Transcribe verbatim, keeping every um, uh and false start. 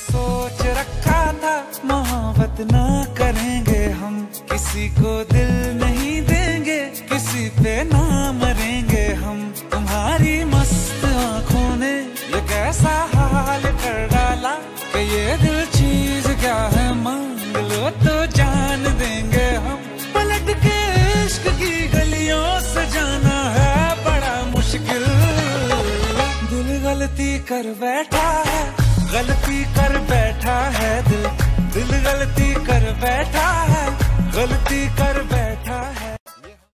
सोच रखा था मोहब्बत ना करेंगे हम, किसी को दिल नहीं देंगे, किसी पे ना मरेंगे हम। तुम्हारी मस्त आंखों ने ये कैसा हाल कर डाला कि ये दिल चीज क्या है, मांग लो तो जान देंगे हम। पलट के इश्क की गलियों से जाना है बड़ा मुश्किल। दिल गलती कर बैठा है, गलती कर बैठा है दिल, दिल गलती कर बैठा है, गलती कर बैठा है।